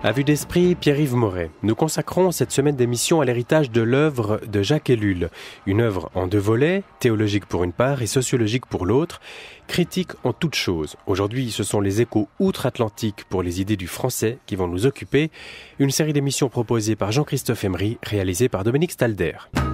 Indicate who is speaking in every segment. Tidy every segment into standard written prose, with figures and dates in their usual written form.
Speaker 1: À vue d'esprit, Pierre-Yves Moret. Nous consacrons cette semaine d'émission à l'héritage de l'œuvre de Jacques Ellul. Une œuvre en deux volets, théologique pour une part et sociologique pour l'autre, critique en toutes choses. Aujourd'hui, ce sont les échos outre-Atlantique pour les idées du français qui vont nous occuper. Une série d'émissions proposées par Jean-Christophe Emery, réalisée par Dominique Stalder.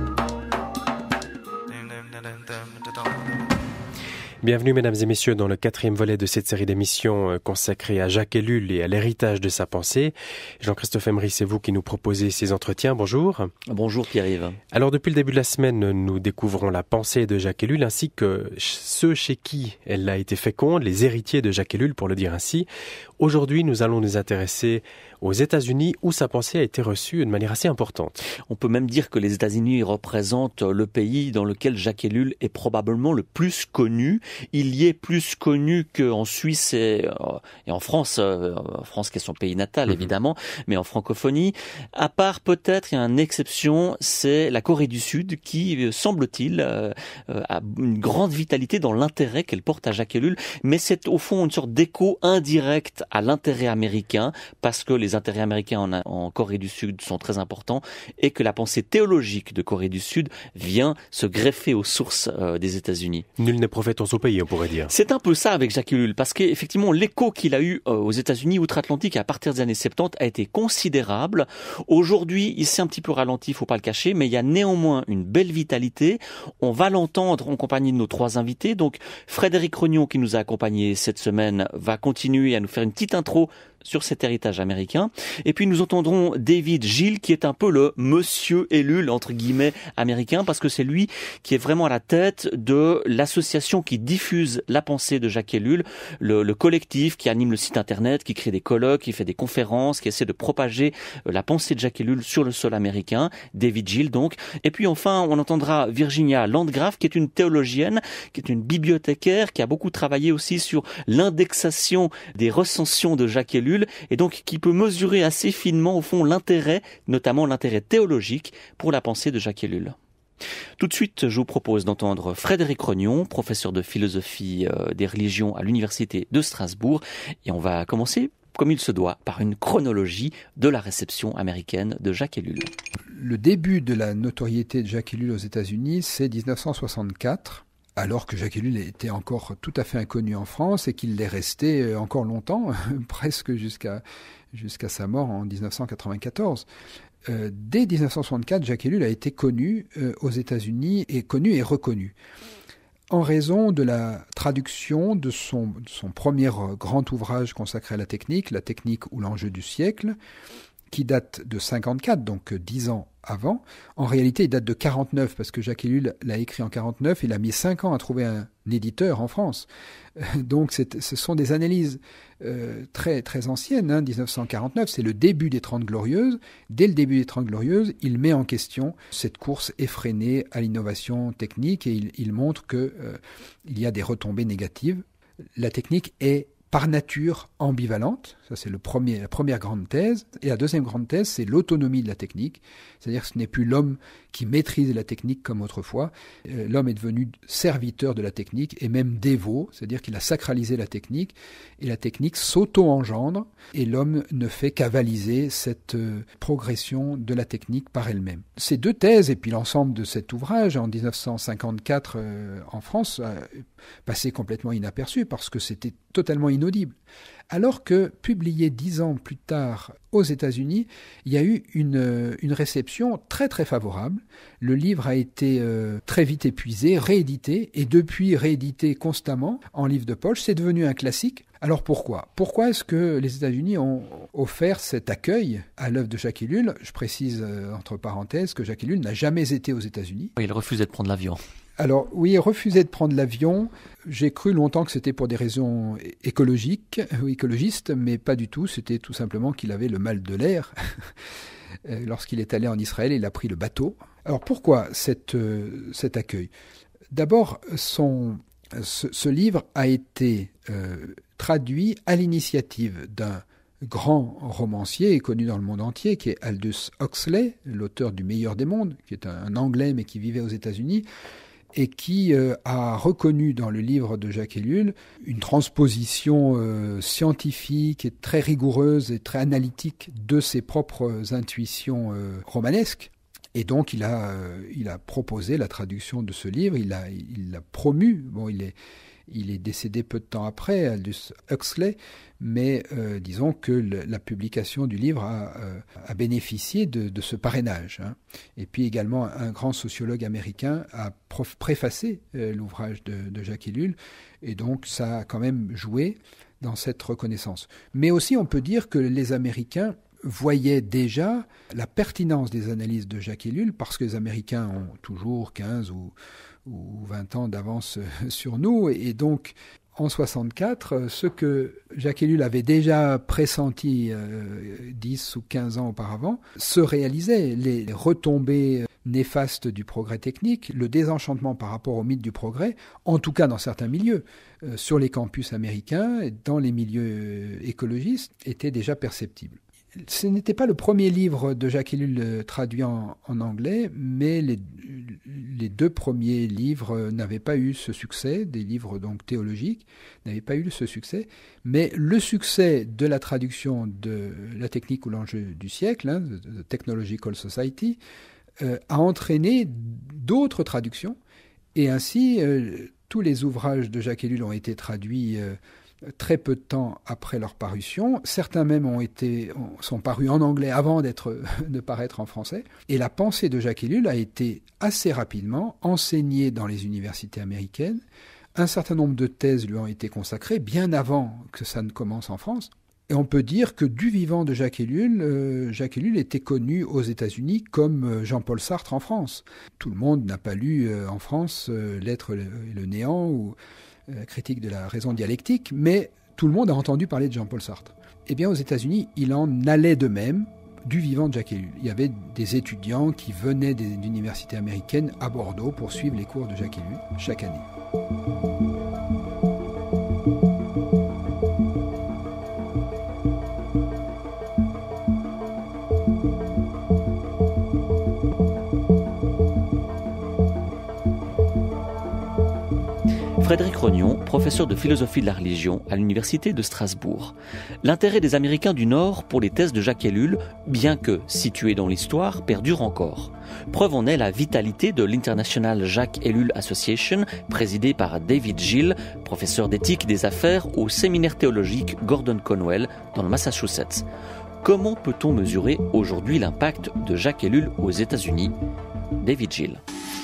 Speaker 1: Bienvenue mesdames et messieurs dans le 4e volet de cette série d'émissions consacrée à Jacques Ellul et à l'héritage de sa pensée. Jean-Christophe Emery, c'est vous qui nous proposez ces entretiens. Bonjour.
Speaker 2: Bonjour Pierre-Yves.
Speaker 1: Alors depuis le début de la semaine, nous découvrons la pensée de Jacques Ellul ainsi que ceux chez qui elle a été féconde, les héritiers de Jacques Ellul pour le dire ainsi. Aujourd'hui, nous allons nous intéresser aux États-Unis où sa pensée a été reçue de manière assez importante.
Speaker 2: On peut même dire que les États-Unis représentent le pays dans lequel Jacques Ellul est probablement le plus connu. Il y est plus connu qu'en Suisse et en France, France qui est son pays natal évidemment, mais en francophonie. À part peut-être, il y a une exception, c'est la Corée du Sud qui, semble-t-il, a une grande vitalité dans l'intérêt qu'elle porte à Jacques Ellul, mais c'est au fond une sorte d'écho indirect à l'intérêt américain, parce que les intérêts américains en Corée du Sud sont très importants et que la pensée théologique de Corée du Sud vient se greffer aux sources des États-Unis.
Speaker 1: Nul n'est prophète en son pays, on pourrait dire.
Speaker 2: C'est un peu ça avec Jacques Ellul, parce qu'effectivement l'écho qu'il a eu aux États-Unis outre-Atlantique à partir des années 70 a été considérable. Aujourd'hui, il s'est un petit peu ralenti, il faut pas le cacher, mais il y a néanmoins une belle vitalité. On va l'entendre en compagnie de nos trois invités. Donc Frédéric Rognon, qui nous a accompagnés cette semaine, va continuer à nous faire une petite intro sur cet héritage américain. Et puis nous entendrons David Gill, qui est un peu le monsieur Ellul, entre guillemets, américain, parce que c'est lui qui est vraiment à la tête de l'association qui diffuse la pensée de Jacques Ellul, le collectif qui anime le site internet, qui crée des colloques, qui fait des conférences, qui essaie de propager la pensée de Jacques Ellul sur le sol américain. David Gill, donc. Et puis enfin, on entendra Virginia Landgraf, qui est une théologienne, qui est une bibliothécaire, qui a beaucoup travaillé aussi sur l'indexation des recensions de Jacques Ellul, et donc qui peut mesurer assez finement au fond l'intérêt, notamment l'intérêt théologique pour la pensée de Jacques Ellul. Tout de suite, je vous propose d'entendre Frédéric Rognon, professeur de philosophie des religions à l'université de Strasbourg, et on va commencer comme il se doit, par une chronologie de la réception américaine de Jacques Ellul.
Speaker 3: Le début de la notoriété de Jacques Ellul aux États-Unis, c'est 1964. Alors que Jacques Ellul était encore tout à fait inconnu en France et qu'il l'est resté encore longtemps, presque jusqu'à sa mort en 1994. Dès 1964, Jacques Ellul a été connu aux États-Unis, et connu et reconnu, en raison de la traduction de son premier grand ouvrage consacré à la technique ou l'enjeu du siècle, qui date de 54, donc 10 ans avant. En réalité, il date de 49, parce que Jacques Ellul l'a écrit en 49, il a mis 5 ans à trouver un éditeur en France. Donc ce sont des analyses très, très anciennes. 1949, c'est le début des 30 Glorieuses. Dès le début des 30 Glorieuses, il met en question cette course effrénée à l'innovation technique, et il montre qu'il y a des retombées négatives. La technique est par nature ambivalente, ça c'est la première grande thèse. Et la deuxième grande thèse, c'est l'autonomie de la technique, c'est-à-dire que ce n'est plus l'homme qui maîtrise la technique comme autrefois. L'homme est devenu serviteur de la technique et même dévot, c'est-à-dire qu'il a sacralisé la technique, et la technique s'auto-engendre, et l'homme ne fait qu'avaliser cette progression de la technique par elle-même. Ces deux thèses, et puis l'ensemble de cet ouvrage, en 1954 en France, a passé complètement inaperçu parce que c'était totalement inaudible. Alors que, publié 10 ans plus tard aux États-Unis, il y a eu une réception très très favorable. Le livre a été très vite épuisé, réédité, et depuis réédité constamment en livre de poche. C'est devenu un classique. Alors pourquoi ? Pourquoi est-ce que les États-Unis ont offert cet accueil à l'œuvre de Jacques Ellul ? Je précise entre parenthèses que Jacques Ellul n'a jamais été aux États-Unis.
Speaker 2: Il refusait de prendre l'avion.
Speaker 3: Alors oui, il refusait de prendre l'avion. J'ai cru longtemps que c'était pour des raisons écologistes, mais pas du tout. C'était tout simplement qu'il avait le mal de l'air. Lorsqu'il est allé en Israël, il a pris le bateau. Alors pourquoi cet accueil ? D'abord, ce livre a été traduit à l'initiative d'un grand romancier connu dans le monde entier, qui est Aldous Huxley, l'auteur du Meilleur des mondes, qui est un Anglais mais qui vivait aux États-Unis. et qui a reconnu dans le livre de Jacques Ellul une transposition scientifique et très rigoureuse et très analytique de ses propres intuitions romanesques. Et donc il a proposé la traduction de ce livre, il l'a promu. Bon, il est décédé peu de temps après, Aldous Huxley, mais disons que la publication du livre a bénéficié de ce parrainage. Hein. Et puis également, un grand sociologue américain a préfacé l'ouvrage de Jacques Ellul, et donc ça a quand même joué dans cette reconnaissance. Mais aussi, on peut dire que les Américains voyaient déjà la pertinence des analyses de Jacques Ellul, parce que les Américains ont toujours 15 ou 20 ans d'avance sur nous, et donc en 64, ce que Jacques Ellul avait déjà pressenti 10 ou 15 ans auparavant se réalisait. Les retombées néfastes du progrès technique, le désenchantement par rapport au mythe du progrès, en tout cas dans certains milieux, sur les campus américains, dans les milieux écologistes, étaient déjà perceptibles. Ce n'était pas le premier livre de Jacques Ellul traduit en anglais, mais les deux premiers livres n'avaient pas eu ce succès, des livres donc théologiques n'avaient pas eu ce succès, mais le succès de la traduction de La technique ou l'enjeu du siècle, hein, The Technological Society, a entraîné d'autres traductions, et ainsi tous les ouvrages de Jacques Ellul ont été traduits très peu de temps après leur parution. Certains même sont parus en anglais avant de paraître en français. Et la pensée de Jacques Ellul a été assez rapidement enseignée dans les universités américaines. Un certain nombre de thèses lui ont été consacrées bien avant que ça ne commence en France. Et on peut dire que du vivant de Jacques Ellul était connu aux États-Unis comme Jean-Paul Sartre en France. Tout le monde n'a pas lu en France L'être et le néant ou critique de la raison dialectique, mais tout le monde a entendu parler de Jean-Paul Sartre. Eh bien, aux États-Unis, il en allait de même du vivant de Jacques Ellul. Il y avait des étudiants qui venaient d'universités américaines à Bordeaux pour suivre les cours de Jacques Ellul chaque année.
Speaker 2: Frédéric Rognon, professeur de philosophie de la religion à l'université de Strasbourg. L'intérêt des Américains du Nord pour les thèses de Jacques Ellul, bien que situées dans l'histoire, perdure encore. Preuve en est la vitalité de l'International Jacques Ellul Association, présidée par David Gill, professeur d'éthique des affaires au séminaire théologique Gordon Conwell dans le Massachusetts. Comment peut-on mesurer aujourd'hui l'impact de Jacques Ellul aux États-Unis ? David Gill.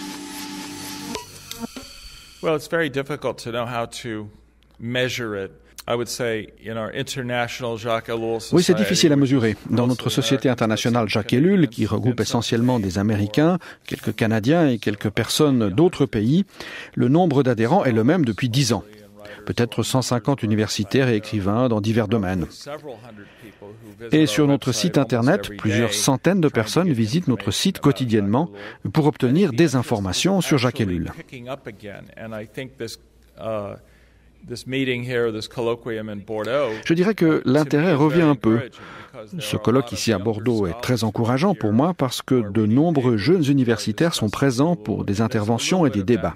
Speaker 4: Well, it's very difficult to know how to measure it. I would say in our international Jacques Ellul Society.
Speaker 5: Oui, c'est difficile à mesurer. Dans notre société internationale Jacques Ellul, qui regroupe essentiellement des Américains, quelques Canadiens et quelques personnes d'autres pays, le nombre d'adhérents est le même depuis 10 ans. Peut-être 150 universitaires et écrivains dans divers domaines. Et sur notre site internet, plusieurs centaines de personnes visitent notre site quotidiennement pour obtenir des informations sur Jacques Ellul. Je dirais que l'intérêt revient un peu. Ce colloque ici à Bordeaux est très encourageant pour moi parce que de nombreux jeunes universitaires sont présents pour des interventions et des débats.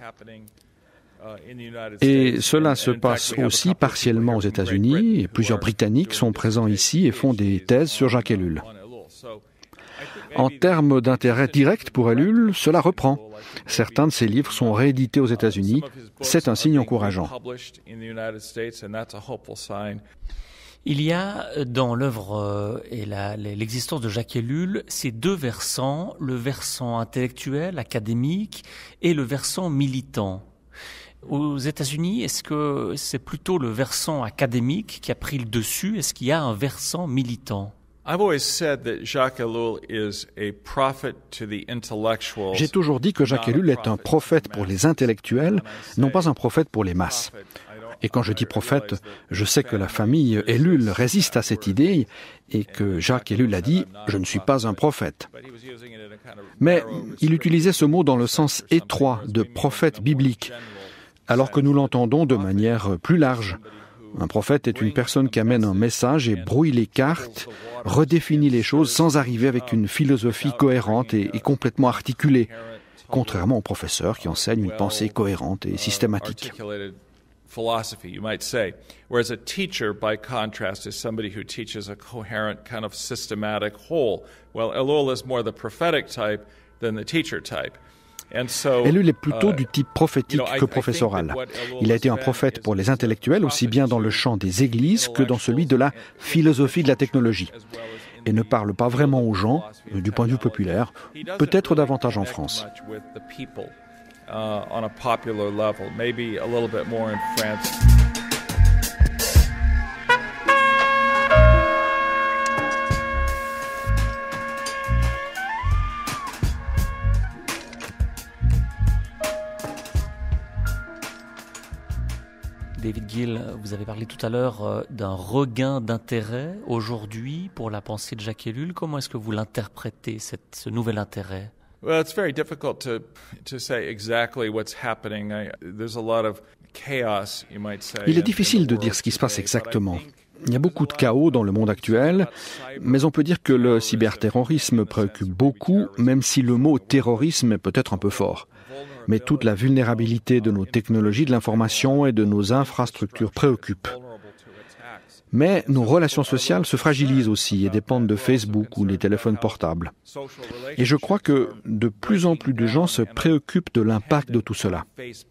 Speaker 5: Et cela se passe aussi partiellement aux États-Unis, et plusieurs Britanniques sont présents ici et font des thèses sur Jacques Ellul. En termes d'intérêt direct pour Ellul, cela reprend. Certains de ses livres sont réédités aux États-Unis. C'est un signe encourageant.
Speaker 6: Il y a dans l'œuvre et l'existence de Jacques Ellul ces deux versants, le versant intellectuel, académique, et le versant militant. Aux États-Unis, est-ce que c'est plutôt le versant académique qui a pris le dessus? Est-ce qu'il y a un versant militant?
Speaker 5: J'ai toujours dit que Jacques Ellul est un prophète pour les intellectuels, non pas un prophète pour les masses. Et quand je dis prophète, je sais que la famille Ellul résiste à cette idée et que Jacques Ellul a dit « je ne suis pas un prophète ». Mais il utilisait ce mot dans le sens étroit de prophète biblique, alors que nous l'entendons de manière plus large. Un prophète est une personne qui amène un message et brouille les cartes, redéfinit les choses sans arriver avec une philosophie cohérente et complètement articulée. contrairement aux professeurs qui enseignent une pensée cohérente et systématique.
Speaker 4: Philosophy, you might say. Whereas a teacher, by contrast, is somebody who teaches a coherent, kind of systematic whole. Well, Ellul is more the prophetic type than the teacher type.
Speaker 5: Ellul est plutôt du type prophétique que professoral. Il a été un prophète pour les intellectuels, aussi bien dans le champ des églises que dans celui de la philosophie de la technologie. Et ne parle pas vraiment aux gens, du point de vue populaire, peut-être davantage en France.
Speaker 4: On a popular level, maybe a little bit more in France.
Speaker 6: David Gill, vous avez parlé tout à l'heure d'un regain d'intérêt aujourd'hui pour la pensée de Jacques Ellul. Comment est-ce que vous l'interprétez, ce nouvel intérêt ?
Speaker 4: Well, it's very difficult to say exactly what's happening. There's a lot of chaos, you might say.
Speaker 5: Il est difficile de dire ce qui se passe exactement. Il y a beaucoup de chaos dans le monde actuel, mais on peut dire que le cyberterrorisme préoccupe beaucoup, même si le mot terrorisme est peut-être un peu fort. Mais toute la vulnérabilité de nos technologies de l'information et de nos infrastructures préoccupe. Mais nos relations sociales se fragilisent aussi et dépendent de Facebook ou les téléphones portables. Et je crois que de plus en plus de gens se préoccupent de l'impact de tout cela.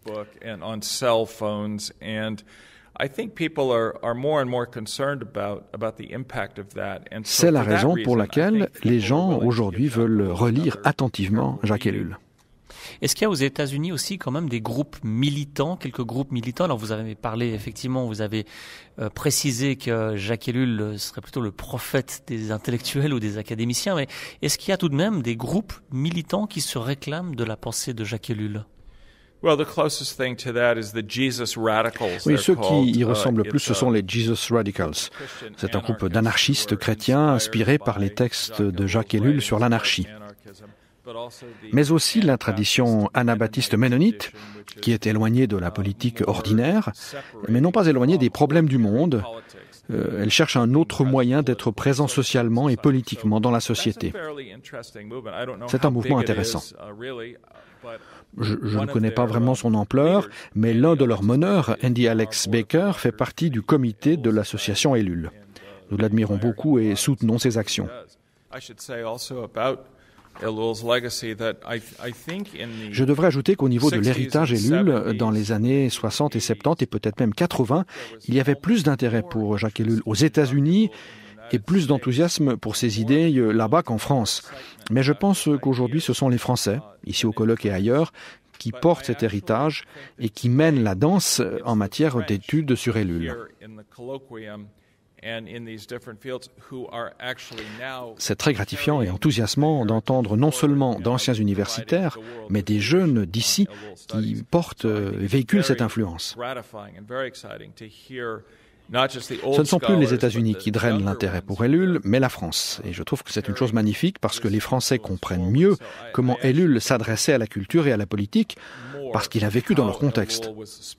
Speaker 5: C'est la raison pour laquelle les gens aujourd'hui veulent relire attentivement Jacques Ellul.
Speaker 6: Est-ce qu'il y a aux États-Unis aussi quand même des groupes militants, quelques groupes militants? Alors vous avez parlé effectivement, vous avez précisé que Jacques Ellul serait plutôt le prophète des intellectuels ou des académiciens, mais est-ce qu'il y a tout de même des groupes militants qui se réclament de la pensée de Jacques Ellul?
Speaker 4: Oui,
Speaker 5: ceux qui y ressemblent le plus, ce sont les Jesus Radicals. C'est un groupe d'anarchistes chrétiens inspirés par les textes de Jacques Ellul sur l'anarchie. Mais aussi la tradition anabaptiste ménonite, qui est éloignée de la politique ordinaire, mais non pas éloignée des problèmes du monde. Elle cherche un autre moyen d'être présent socialement et politiquement dans la société. C'est un mouvement intéressant. Je ne connais pas vraiment son ampleur, mais l'un de leurs meneurs, Andy Alex Baker, fait partie du comité de l'association Ellul. Nous l'admirons beaucoup et soutenons ses actions. Je devrais ajouter qu'au niveau de l'héritage Ellul, dans les années 60 et 70 et peut-être même 80, il y avait plus d'intérêt pour Jacques Ellul aux États-Unis et plus d'enthousiasme pour ses idées là-bas qu'en France. Mais je pense qu'aujourd'hui, ce sont les Français, ici au colloque et ailleurs, qui portent cet héritage et qui mènent la danse en matière d'études sur Ellul. C'est très gratifiant et enthousiasmant d'entendre non seulement d'anciens universitaires, mais des jeunes d'ici qui portent et véhiculent cette influence. Ce ne sont plus les États-Unis qui drainent l'intérêt pour Ellul, mais la France. Et je trouve que c'est une chose magnifique parce que les Français comprennent mieux comment Ellul s'adressait à la culture et à la politique, parce qu'il a vécu dans leur contexte.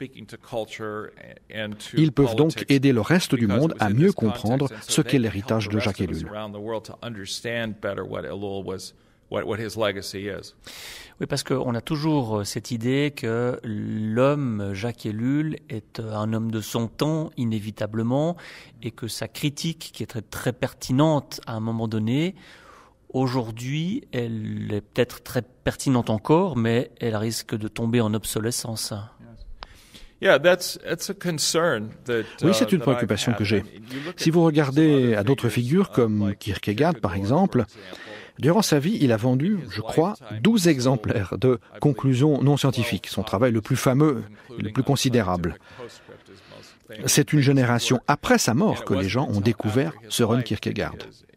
Speaker 5: Ils peuvent donc aider le reste du monde à mieux comprendre ce qu'est l'héritage de Jacques Ellul.
Speaker 6: Oui, parce qu'on a toujours cette idée que l'homme, Jacques Ellul, est un homme de son temps, inévitablement, et que sa critique, qui est très, très pertinente à un moment donné, aujourd'hui, elle est peut-être très pertinente encore, mais elle risque de tomber en obsolescence.
Speaker 5: Oui, c'est une préoccupation que j'ai. Si vous regardez à d'autres figures comme Kierkegaard, par exemple, durant sa vie, il a vendu, je crois, 12 exemplaires de Conclusions non scientifiques, son travail le plus fameux et le plus considérable. C'est une génération après sa mort que les gens ont découvert Søren Kierkegaard.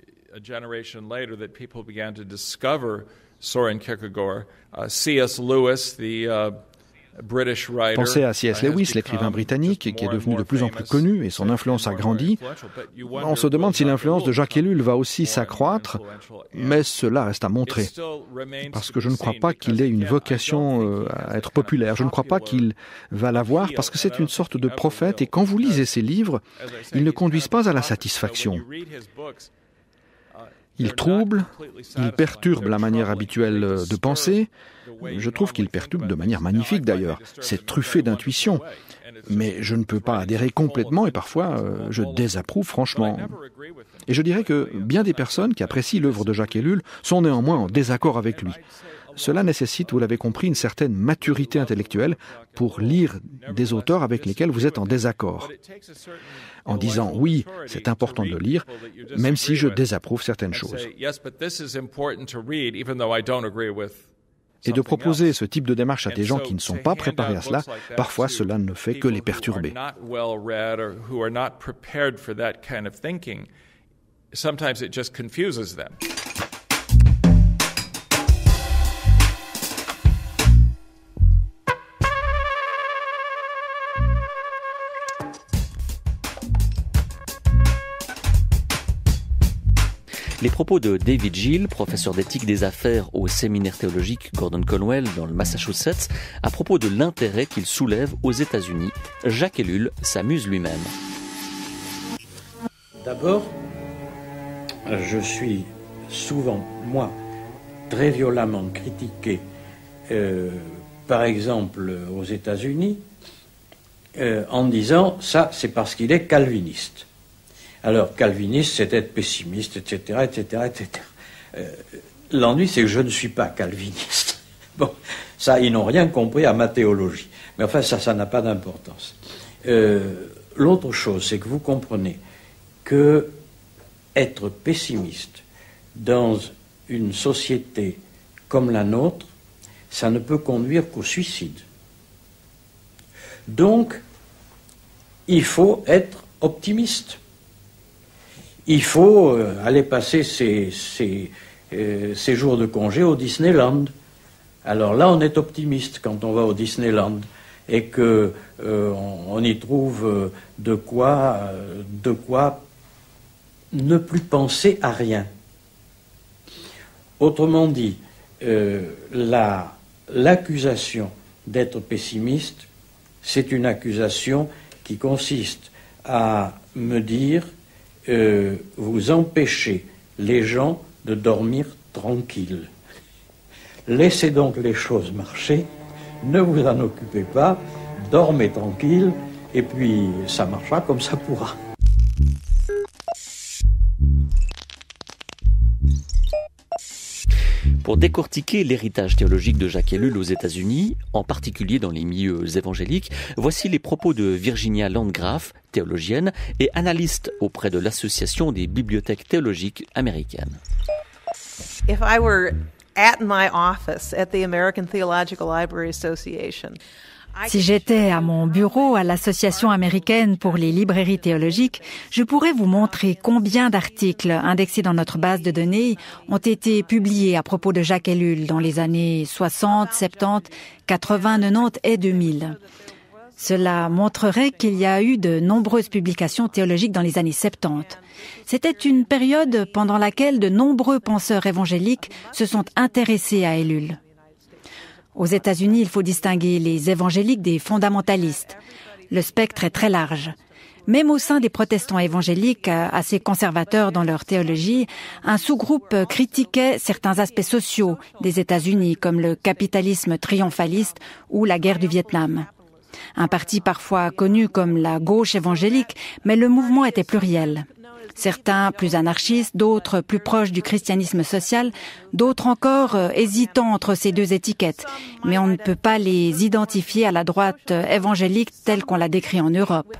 Speaker 4: C.S. Lewis,
Speaker 5: Pensez à C.S. Lewis, l'écrivain britannique, qui est devenu de plus en plus connu et son influence a grandi. On se demande si l'influence de Jacques Ellul va aussi s'accroître, mais cela reste à montrer. Parce que je ne crois pas qu'il ait une vocation à être populaire. Je ne crois pas qu'il va l'avoir parce que c'est une sorte de prophète et quand vous lisez ses livres, ils ne conduisent pas à la satisfaction. Il trouble, il perturbe la manière habituelle de penser. Je trouve qu'il perturbe de manière magnifique d'ailleurs. C'est truffé d'intuition. Mais je ne peux pas adhérer complètement et parfois je désapprouve franchement. Et je dirais que bien des personnes qui apprécient l'œuvre de Jacques Ellul sont néanmoins en désaccord avec lui. Cela nécessite, vous l'avez compris, une certaine maturité intellectuelle pour lire des auteurs avec lesquels vous êtes en désaccord. En disant oui, c'est important de le lire, même si je désapprouve certaines choses. Et de proposer ce type de démarche à des gens qui ne sont pas préparés à cela, parfois cela ne fait que les perturber.
Speaker 4: Sometimes it just confuses them.
Speaker 2: Les propos de David Gill, professeur d'éthique des affaires au séminaire théologique Gordon Conwell dans le Massachusetts, à propos de l'intérêt qu'il soulève aux États-Unis. Jacques Ellul s'amuse lui-même.
Speaker 7: D'abord, je suis souvent, moi, très violemment critiqué, par exemple aux États-Unis, en disant ça, c'est parce qu'il est calviniste. Alors, calviniste, c'est être pessimiste, etc., etc., etc. L'ennui, c'est que je ne suis pas calviniste. Bon, ça, ils n'ont rien compris à ma théologie. Mais enfin, ça n'a pas d'importance. L'autre chose, c'est que vous comprenez que être pessimiste dans une société comme la nôtre, ça ne peut conduire qu'au suicide. Donc, il faut être optimiste. Il faut aller passer ses jours de congé au Disneyland. Alors là, on est optimiste quand on va au Disneyland et que on y trouve de quoi ne plus penser à rien. Autrement dit, l'accusation d'être pessimiste, c'est une accusation qui consiste à me dire vous empêchez les gens de dormir tranquilles. Laissez donc les choses marcher, ne vous en occupez pas, dormez tranquille, et puis ça marchera comme ça pourra.
Speaker 2: Pour décortiquer l'héritage théologique de Jacques Ellul aux États-Unis, en particulier dans les milieux évangéliques, voici les propos de Virginia Landgraf, théologienne et analyste auprès de l'Association des bibliothèques théologiques américaines.
Speaker 8: If I were at my office at the American Theological Library Association,
Speaker 9: si j'étais à mon bureau à l'Association américaine pour les librairies théologiques, je pourrais vous montrer combien d'articles indexés dans notre base de données ont été publiés à propos de Jacques Ellul dans les années 60, 70, 80, 90 et 2000. Cela montrerait qu'il y a eu de nombreuses publications théologiques dans les années 70. C'était une période pendant laquelle de nombreux penseurs évangéliques se sont intéressés à Ellul. Aux États-Unis, il faut distinguer les évangéliques des fondamentalistes. Le spectre est très large. Même au sein des protestants évangéliques, assez conservateurs dans leur théologie, un sous-groupe critiquait certains aspects sociaux des États-Unis, comme le capitalisme triomphaliste ou la guerre du Vietnam. Un parti parfois connu comme la gauche évangélique, mais le mouvement était pluriel. Certains plus anarchistes, d'autres plus proches du christianisme social, d'autres encore hésitant entre ces deux étiquettes. Mais on ne peut pas les identifier à la droite évangélique telle qu'on l'a décrit en Europe.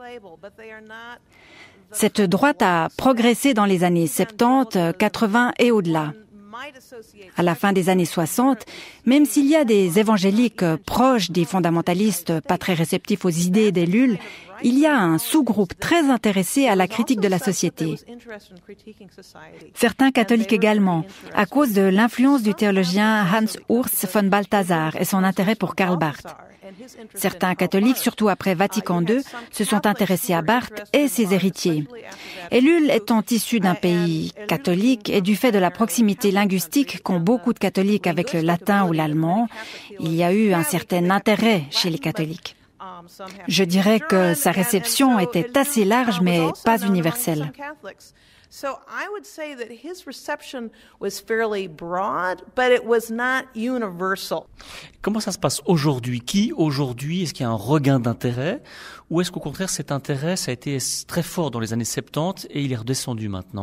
Speaker 9: Cette droite a progressé dans les années 70, 80 et au-delà. À la fin des années 60, même s'il y a des évangéliques proches des fondamentalistes pas très réceptifs aux idées d'Ellul, il y a un sous-groupe très intéressé à la critique de la société. Certains catholiques également, à cause de l'influence du théologien Hans Urs von Balthasar et son intérêt pour Karl Barth. Certains catholiques, surtout après Vatican II, se sont intéressés à Barth et ses héritiers. Ellul étant issu d'un pays catholique et du fait de la proximité linguistique qu'ont beaucoup de catholiques avec le latin ou l'allemand, il y a eu un certain intérêt chez les catholiques. Je dirais que sa réception était assez large mais pas universelle.
Speaker 8: So I would say that his reception was fairly broad, but it was not universal.
Speaker 6: Comment ça se passe aujourd'hui? Est-ce qu'il y a un regain d'intérêt? Ou est-ce qu'au contraire, cet intérêt, ça a été très fort dans les années 70 et il est redescendu maintenant?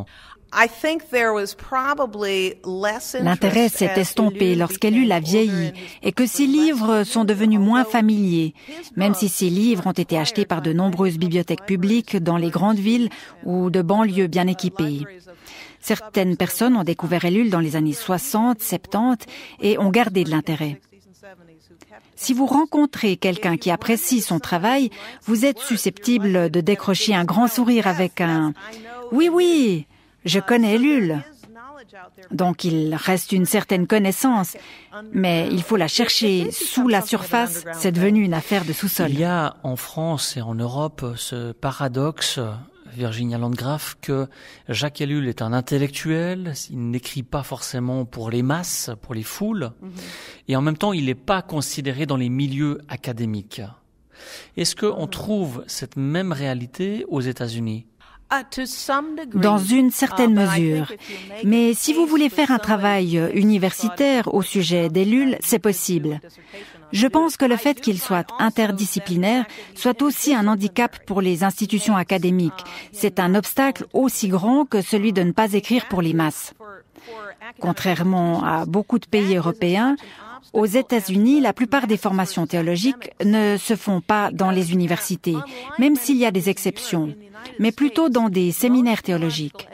Speaker 9: L'intérêt s'est estompé lorsqu'Ellul a vieilli et que ses livres sont devenus moins familiers, même si ces livres ont été achetés par de nombreuses bibliothèques publiques dans les grandes villes ou de banlieues bien équipées. Certaines personnes ont découvert Ellul dans les années 60, 70 et ont gardé de l'intérêt. Si vous rencontrez quelqu'un qui apprécie son travail, vous êtes susceptible de décrocher un grand sourire avec un « oui, oui ». Je connais Ellul. Donc il reste une certaine connaissance, mais il faut la chercher sous la surface, c'est devenu une affaire de sous-sol.
Speaker 6: Il y a en France et en Europe ce paradoxe, Virginia Landgraf, que Jacques Ellul est un intellectuel, il n'écrit pas forcément pour les masses, pour les foules, et en même temps il n'est pas considéré dans les milieux académiques. Est-ce qu'on trouve cette même réalité aux États-Unis ?
Speaker 9: Dans une certaine mesure. Mais si vous voulez faire un travail universitaire au sujet d'Ellul, c'est possible. Je pense que le fait qu'il soit interdisciplinaire soit aussi un handicap pour les institutions académiques. C'est un obstacle aussi grand que celui de ne pas écrire pour les masses. Contrairement à beaucoup de pays européens, aux États-Unis, la plupart des formations théologiques ne se font pas dans les universités, même s'il y a des exceptions, mais plutôt dans des séminaires théologiques.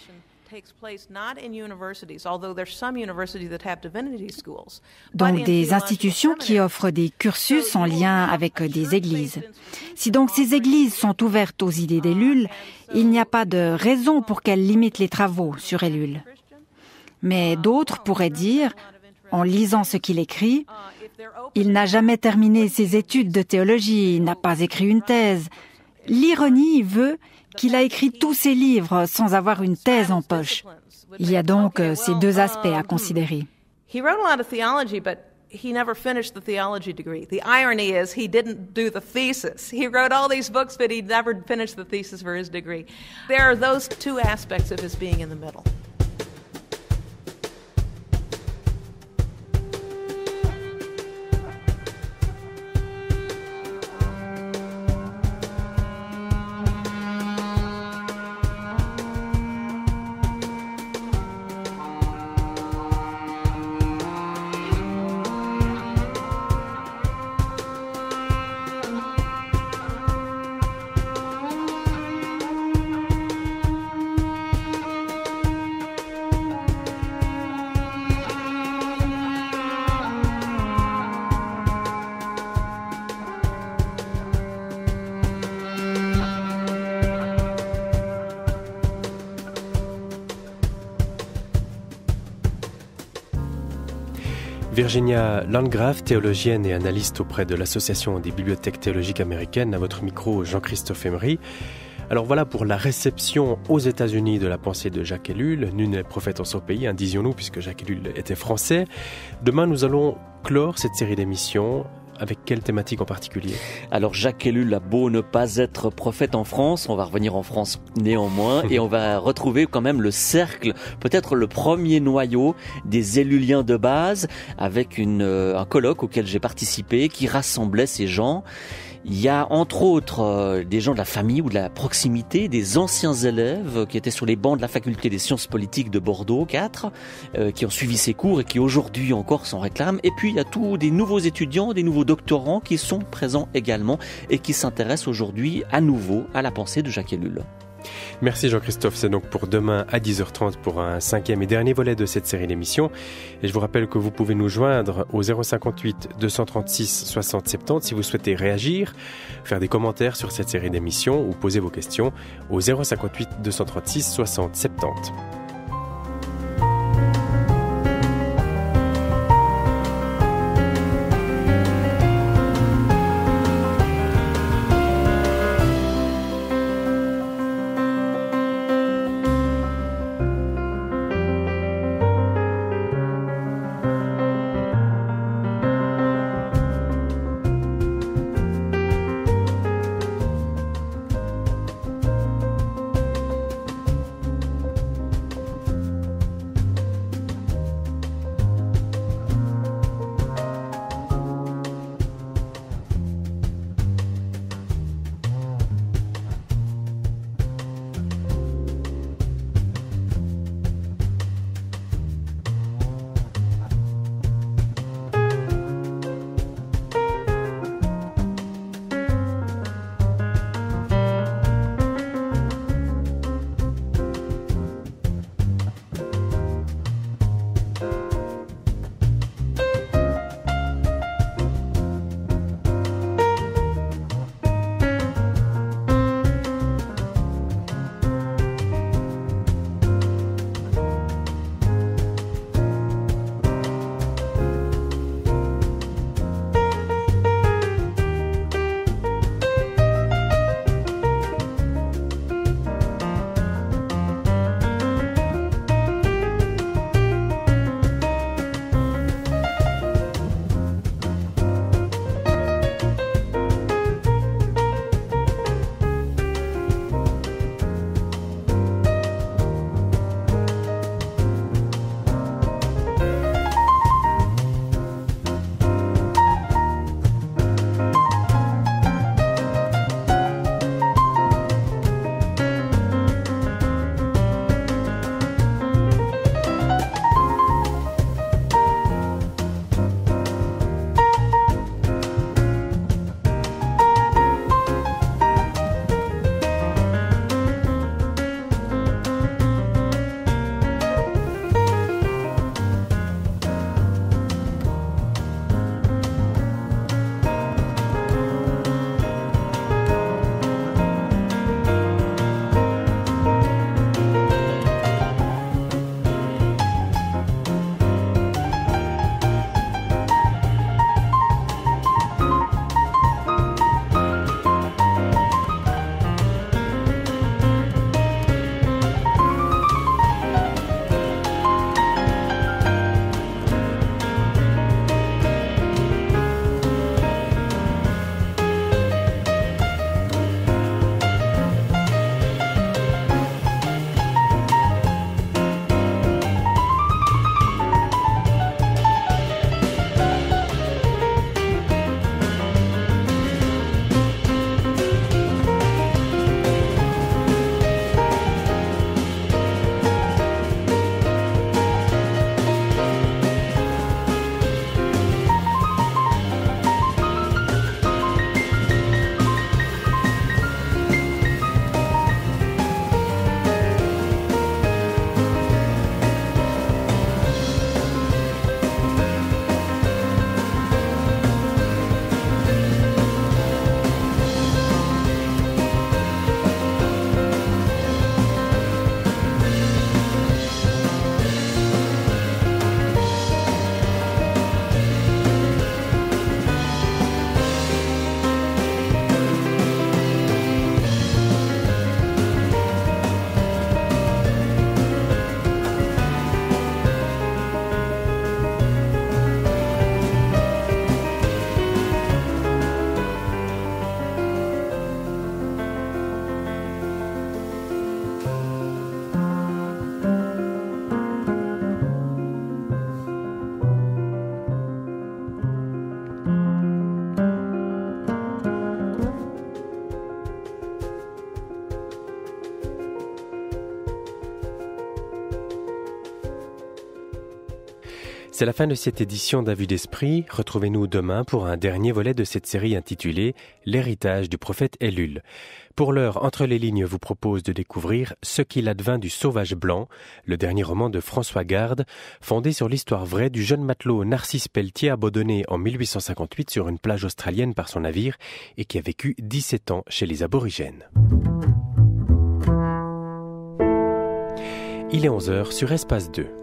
Speaker 9: Donc des institutions qui offrent des cursus en lien avec des églises. Si donc ces églises sont ouvertes aux idées d'Ellul, il n'y a pas de raison pour qu'elles limitent les travaux sur Ellul. Mais d'autres pourraient dire, en lisant ce qu'il écrit, il n'a jamais terminé ses études de théologie, il n'a pas écrit une thèse. L'ironie veut qu'il a écrit tous ses livres sans avoir une thèse en poche. Il y a donc ces deux aspects à considérer.
Speaker 8: He wrote a lot of theology, but he never finished the theology degree. The irony is he didn't do the thesis. He wrote all these books, but he never finished the thesis for his degree. There are those two aspects of his being in the middle.
Speaker 1: Virginia Landgraf, théologienne et analyste auprès de l'Association des bibliothèques théologiques américaines, à votre micro Jean-Christophe Emery. Alors voilà pour la réception aux États-Unis de la pensée de Jacques Ellul. Nul n'est prophète en son pays, disions-nous, puisque Jacques Ellul était français. Demain, nous allons clore cette série d'émissions. Avec quelle thématique en particulier?
Speaker 2: Alors Jacques Ellul a beau ne pas être prophète en France, on va revenir en France néanmoins, et on va retrouver quand même le cercle, peut-être le premier noyau des Elluliens de base, avec un colloque auquel j'ai participé qui rassemblait ces gens. Il y a entre autres des gens de la famille ou de la proximité, des anciens élèves qui étaient sur les bancs de la faculté des sciences politiques de Bordeaux 4, qui ont suivi ces cours et qui aujourd'hui encore s'en réclament. Et puis il y a tous des nouveaux étudiants, des nouveaux doctorants qui sont présents également et qui s'intéressent aujourd'hui à nouveau à la pensée de Jacques Ellul.
Speaker 1: Merci Jean-Christophe, c'est donc pour demain à 10h30 pour un 5e et dernier volet de cette série d'émissions. Et je vous rappelle que vous pouvez nous joindre au 058 236 60 70 si vous souhaitez réagir, faire des commentaires sur cette série d'émissions ou poser vos questions au 058 236 60 70. C'est la fin de cette édition d'À vue d'esprit. Retrouvez-nous demain pour un dernier volet de cette série intitulée « L'héritage du prophète Ellul ». Pour l'heure, Entre les lignes vous propose de découvrir Ce qu'il advint du sauvage blanc, le dernier roman de François Garde, fondé sur l'histoire vraie du jeune matelot Narcisse Pelletier abandonné en 1858 sur une plage australienne par son navire et qui a vécu 17 ans chez les aborigènes. Il est 11h sur Espace 2.